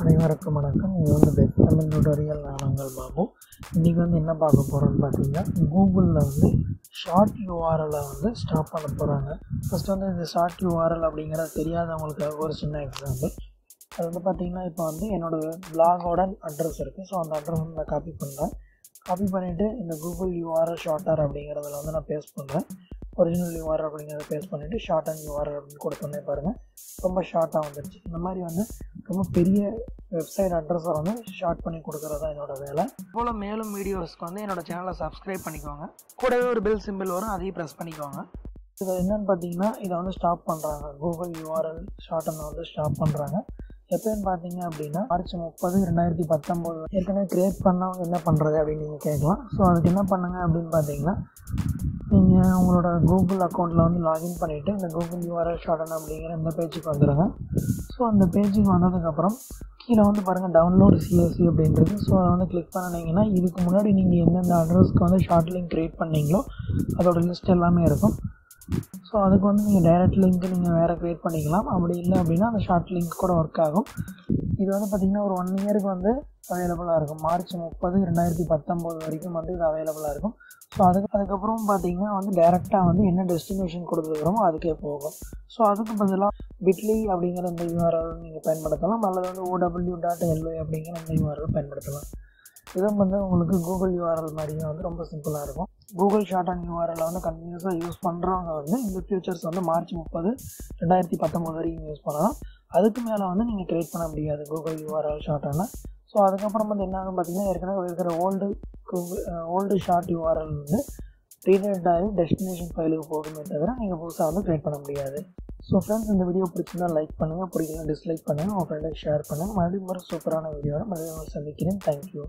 அனைவருக்கும் வணக்கம். இது பெஸ்ட் தமிழ் டுட்டோரியல். நான் உங்கள் பாபு. இன்றைக்கி என்ன பார்க்க போகிறோன்னு பார்த்தீங்கன்னா, கூகுளில் ஷார்ட் யூஆர்எலை ஸ்டாப் பண்ண போகிறாங்க. ஃபஸ்ட்டு இந்த ஷார்ட் யூஆர்எல் அப்படிங்கிறது தெரியாதவங்களுக்காக ஒரு சின்ன எக்ஸாம்பிள். அது பார்த்தீங்கன்னா, இப்போ என்னோடய பிளாகோட அட்ரஸ் இருக்குது. ஸோ அந்த அட்ரஸ் நான் காப்பி பண்ணுறேன். காப்பி பண்ணிவிட்டு இந்த கூகுள் யூஆர்எல் ஷார்ட்டர் அப்படிங்கிறதுல நான் பேஸ்ட் பண்ணுறேன். ஒரிஜினல் யூஆர்எல் அப்படிங்கிறத பேஸ்ட் பண்ணிவிட்டு ஷார்ட் அண்ட் யூஆர்எல் அப்படின்னு கொடுத்தோன்னே பாருங்கள், ரொம்ப ஷார்ட்டாக வந்துடுச்சு. இந்த மாதிரி ரொம்ப பெரிய வெப்சைட் அட்ரஸை ஷார்ட் பண்ணி கொடுக்குறது தான் என்னோடய வேலை. போல் மேலும் வீடியோஸ்க்கு என்னோடய சேனலை சப்ஸ்கிரைப் பண்ணிக்கோங்க. கூடவே ஒரு பெல் சிம்பிள் வரும், அதையும் ப்ரெஸ் பண்ணிக்கோங்க. இது என்னென்னு பார்த்தீங்கன்னா, இதை ஸ்டாப் பண்ணுறாங்க. கூகுள் யூஆர்எல் ஷார்ட்டனை ஸ்டாப் பண்ணுறாங்க. எப்போன்னு பார்த்தீங்க அப்படின்னா, மார்ச் 30, 2019 ஏற்கனவே க்ரியேட் பண்ணவங்க என்ன பண்ணுறது அப்படின்னு நீங்கள் கேட்கலாம். ஸோ அதுக்கு என்ன பண்ணுங்க அப்படின்னு பார்த்தீங்கன்னா, நீங்கள் உங்களோட கூகுள் அக்கௌண்ட்டில் லாகின் பண்ணிவிட்டு இந்த கூகுள் யூஆர்எல் ஷார்ட்டன் அப்படிங்கிற இந்த பேஜுக்கு வந்துடுங்க. ஸோ அந்த பேஜுக்கு வந்ததுக்கப்புறம் கீழே பாருங்கள், டவுன்லோட் சிஎஸ்சி அப்படின்றது. ஸோ அதை கிளிக் பண்ணிங்கன்னா, இதுக்கு முன்னாடி நீங்கள் எந்தெந்த அட்ரஸ்க்கு ஷார்ட் லிங்க் க்ரியேட் பண்ணீங்களோ அதோட லிஸ்ட் எல்லாமே இருக்கும். ஸோ அதுக்கு நீங்கள் டைரக்ட் லிங்க் நீங்கள் வேறு க்ரியேட் பண்ணிக்கலாம். அப்படி இல்லை அப்படின்னா அந்த ஷார்ட் லிங்க் கூட ஒர்க் ஆகும். இது பார்த்திங்கன்னா ஒரு 1 இயருக்கு அவைலபிளாக இருக்கும். மார்ச் 30, 2019 வரைக்கும் இது அவைலபிளாக இருக்கும். ஸோ அதுக்கப்புறம் பார்த்திங்கன்னா டேரெக்டாக என்ன டெஸ்டினேஷன் கொடுத்துருக்குறோமோ அதுக்கே போகும். ஸோ அதுக்கு பதிலாக பிட்லி அப்படிங்கிற இந்த யூஆர்எல் நீங்கள் பயன்படுத்தலாம், அல்லது OW.ly அப்படிங்கிற இந்த யூஆர்எல் பயன்படுத்தலாம். இதுவும் உங்களுக்கு கூகுள் யூஆர்எல் மாதிரியே ரொம்ப சிம்பிளாக இருக்கும். கூகுள் ஷார்ட் அண்ட் யூஆர்எல் கண்டினியூஸாக யூஸ் பண்ணுறவங்க இந்த ஃபியூச்சர்ஸ் மார்ச் 30, 2019 வரைக்கும் யூஸ் பண்ணலாம். அதுக்கு மேலே நீங்கள் க்ரியேட் பண்ண முடியாது கூகுள் யூஆர்எல் ஷார்ட்டான. ஸோ அதுக்கப்புறம் என்ன ஆகும் பார்த்தீங்கன்னா, ஏற்கனவே இருக்கிற ஓல்டு ஷார்ட் யூஆர்எல் ரீடைரக்ட் ஆகி டெஸ்டினேஷன் ஃபைலுக்கு போகுமே தவிர நீங்கள் புதுசாக க்ரியேட் பண்ண முடியாது. ஸோ ஃப்ரெண்ட்ஸ், இந்த வீடியோ பிடிச்சிருந்தா லைக் பண்ணுங்கள், பிடிக்கலாம் டிஸ்லைக் பண்ணுங்கள், உங்கள் ஃப்ரெண்டுக்கு ஷேர் பண்ணுங்கள். மறுபடியும் ஒரு சூப்பரான வீடியோவில் மறுபடியும் சந்திக்கிறேன். தேங்க்யூ.